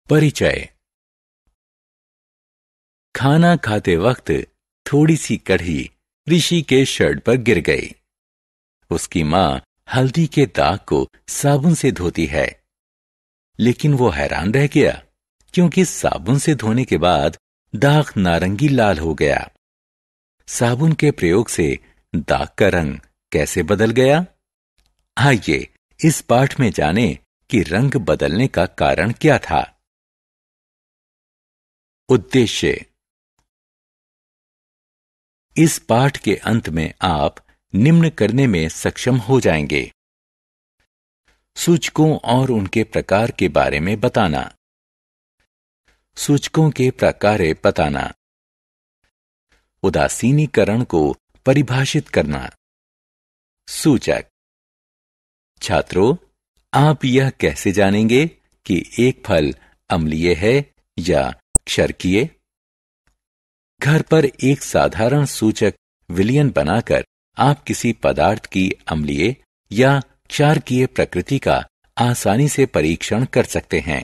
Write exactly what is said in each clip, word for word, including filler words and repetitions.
परिचय। खाना खाते वक्त थोड़ी सी कढ़ी ऋषि के शर्ट पर गिर गई। उसकी मां हल्दी के दाग को साबुन से धोती है, लेकिन वो हैरान रह गया क्योंकि साबुन से धोने के बाद दाग नारंगी लाल हो गया। साबुन के प्रयोग से दाग का रंग कैसे बदल गया? आइए इस पाठ में जानें कि रंग बदलने का कारण क्या था। उद्देश्य। इस पाठ के अंत में आप निम्न करने में सक्षम हो जाएंगे: सूचकों और उनके प्रकार के बारे में बताना, सूचकों के प्रकार बताना, उदासीनीकरण को परिभाषित करना। सूचक। छात्रों, आप यह कैसे जानेंगे कि एक फल अम्लीय है या क्षारकीय? घर पर एक साधारण सूचक विलयन बनाकर आप किसी पदार्थ की अम्लीय या क्षारकीय प्रकृति का आसानी से परीक्षण कर सकते हैं।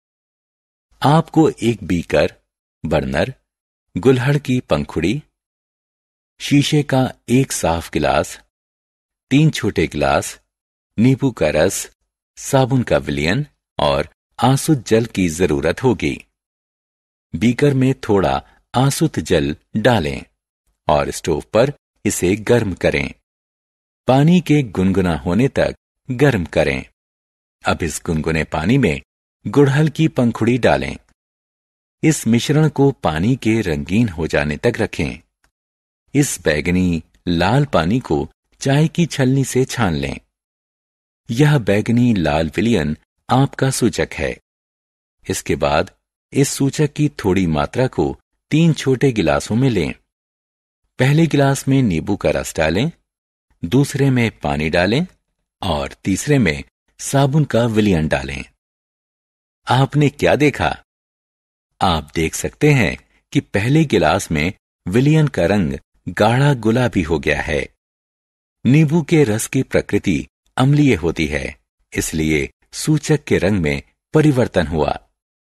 आपको एक बीकर, बर्नर, गुलहड़ की पंखुड़ी, शीशे का एक साफ गिलास, तीन छोटे गिलास, नींबू का रस, साबुन का विलयन और आसुत जल की जरूरत होगी। बीकर में थोड़ा आसुत जल डालें और स्टोव पर इसे गर्म करें। पानी के गुनगुना होने तक गर्म करें। अब इस गुनगुने पानी में गुड़हल की पंखुड़ी डालें। इस मिश्रण को पानी के रंगीन हो जाने तक रखें। इस बैंगनी लाल पानी को चाय की छलनी से छान लें। यह बैंगनी लाल विलयन आपका सूचक है। इसके बाद इस सूचक की थोड़ी मात्रा को तीन छोटे गिलासों में लें। पहले गिलास में नींबू का रस डालें, दूसरे में पानी डालें और तीसरे में साबुन का विलयन डालें। आपने क्या देखा? आप देख सकते हैं कि पहले गिलास में विलयन का रंग गाढ़ा गुलाबी हो गया है। नींबू के रस की प्रकृति अम्लीय होती है, इसलिए सूचक के रंग में परिवर्तन हुआ।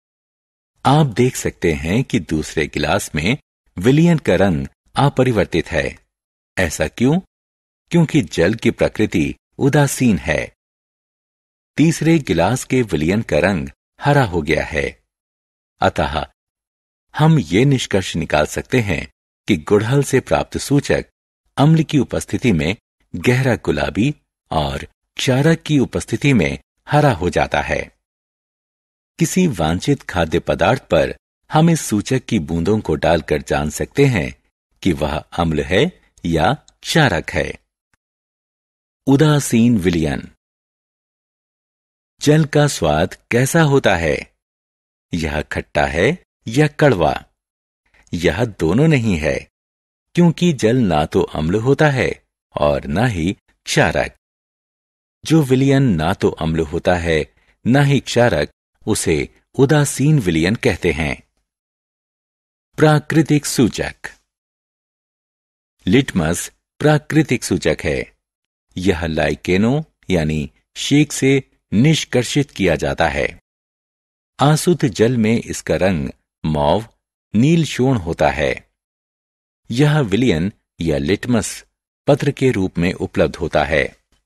आप देख सकते हैं कि दूसरे गिलास में विलयन का रंग अपरिवर्तित है। ऐसा क्यों? क्योंकि जल की प्रकृति उदासीन है। तीसरे गिलास के विलयन का रंग हरा हो गया है। अतः हम ये निष्कर्ष निकाल सकते हैं कि गुड़हल से प्राप्त सूचक अम्ल की उपस्थिति में गहरा गुलाबी और क्षारक की उपस्थिति में हरा हो जाता है। किसी वांछित खाद्य पदार्थ पर हम इस सूचक की बूंदों को डालकर जान सकते हैं कि वह अम्ल है या क्षारक है। उदासीन विलयन। जल का स्वाद कैसा होता है? यह खट्टा है या कड़वा? यह दोनों नहीं है, क्योंकि जल ना तो अम्ल होता है और ना ही क्षारक। जो विलयन ना तो अम्ल होता है ना ही क्षारक, उसे उदासीन विलयन कहते हैं। प्राकृतिक सूचक। लिटमस प्राकृतिक सूचक है। यह लाइकेनो यानी शेक से निष्कर्षित किया जाता है। आसुत जल में इसका रंग मौव नील शोण होता है। यह विलयन या लिटमस पत्र के रूप में उपलब्ध होता है।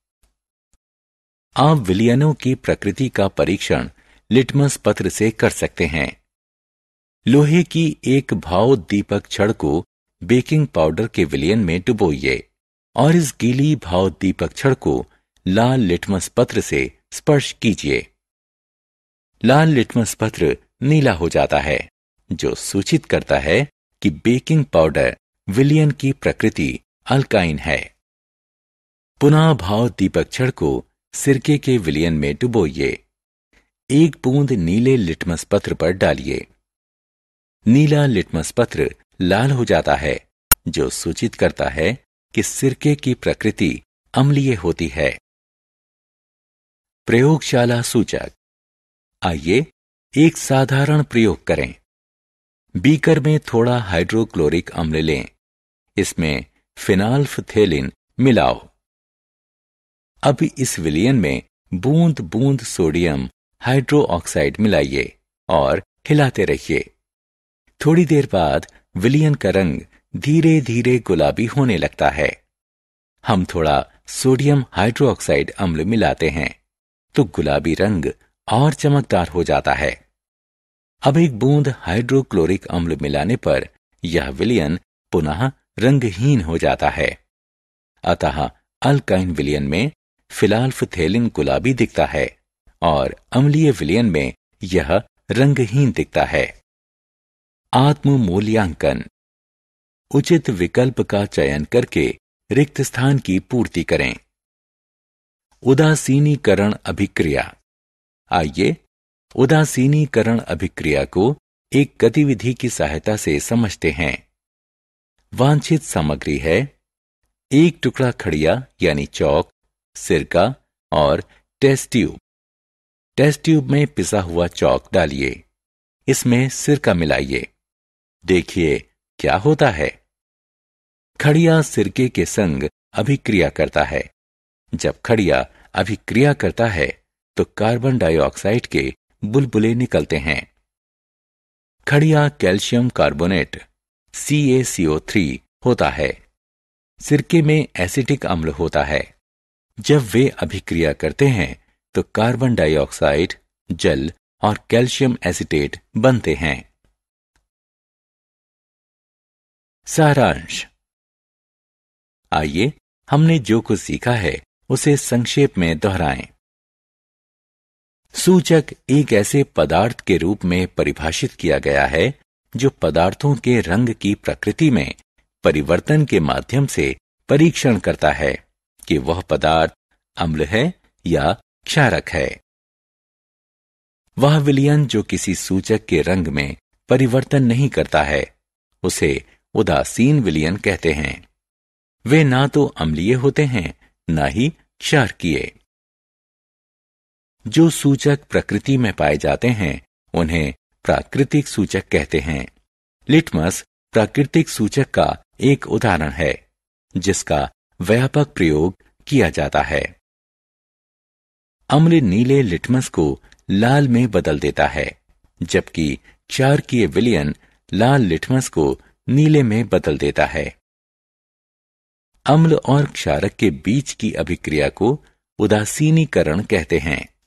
आप विलयनों की प्रकृति का परीक्षण लिटमस पत्र से कर सकते हैं। लोहे की एक भावोद्दीपक छड़ को बेकिंग पाउडर के विलयन में डुबोइए और इस गीली भावोद्दीपक छड़ को लाल लिटमस पत्र से स्पर्श कीजिए। लाल लिटमस पत्र नीला हो जाता है, जो सूचित करता है कि बेकिंग पाउडर विलयन की प्रकृति अल्काइन है। पुनः भावोद्दीपक छड़ को सिरके के विलयन में डुबोइए। एक बूंद नीले लिटमस पत्र पर डालिए। नीला लिटमस पत्र लाल हो जाता है, जो सूचित करता है कि सिरके की प्रकृति अम्लीय होती है। प्रयोगशाला सूचक। आइए एक साधारण प्रयोग करें। बीकर में थोड़ा हाइड्रोक्लोरिक अम्ल लें। इसमें फिनाल्फथेलिन मिलाओ। अब इस विलयन में बूंद बूंद सोडियम हाइड्रोक्साइड मिलाइए और हिलाते रहिए। थोड़ी देर बाद विलयन का रंग धीरे धीरे गुलाबी होने लगता है। हम थोड़ा सोडियम हाइड्रोक्साइड अम्ल मिलाते हैं तो गुलाबी रंग और चमकदार हो जाता है। अब एक बूंद हाइड्रोक्लोरिक अम्ल मिलाने पर यह विलयन पुनः रंगहीन हो जाता है। अतः अल्काइन विलयन में फिलाल्फथेलिन गुलाबी दिखता है और अम्लीय विलयन में यह रंगहीन दिखता है। आत्म मूल्यांकन। उचित विकल्प का चयन करके रिक्त स्थान की पूर्ति करें। उदासीनीकरण अभिक्रिया। आइए उदासीनीकरण अभिक्रिया को एक गतिविधि की सहायता से समझते हैं। वांछित सामग्री है एक टुकड़ा खड़िया यानी चौक, सिरका और टेस्ट ट्यूब। टेस्ट ट्यूब में पिसा हुआ चौक डालिए, इसमें सिरका मिलाइए। देखिए क्या होता है। खड़िया सिरके के संग अभिक्रिया करता है। जब खड़िया अभिक्रिया करता है तो कार्बन डाइऑक्साइड के बुलबुले निकलते हैं। खड़िया calcium carbonate C A C O three होता है। सिरके में एसिटिक अम्ल होता है। जब वे अभिक्रिया करते हैं तो कार्बन डाइऑक्साइड, जल और कैल्शियम एसिटेट बनते हैं। सारांश। आइए हमने जो कुछ सीखा है उसे संक्षेप में दोहराएं। सूचक एक ऐसे पदार्थ के रूप में परिभाषित किया गया है जो पदार्थों के रंग की प्रकृति में परिवर्तन के माध्यम से परीक्षण करता है कि वह पदार्थ अम्ल है या क्षारक है। वह विलयन जो किसी सूचक के रंग में परिवर्तन नहीं करता है उसे उदासीन विलयन कहते हैं। वे ना तो अम्लीय होते हैं ना ही क्षारकीय। जो सूचक प्रकृति में पाए जाते हैं उन्हें प्राकृतिक सूचक कहते हैं। लिटमस प्राकृतिक सूचक का एक उदाहरण है जिसका व्यापक प्रयोग किया जाता है। अम्ल नीले लिटमस को लाल में बदल देता है, जबकि क्षारकीय विलयन लाल लिटमस को नीले में बदल देता है। अम्ल और क्षारक के बीच की अभिक्रिया को उदासीनीकरण कहते हैं।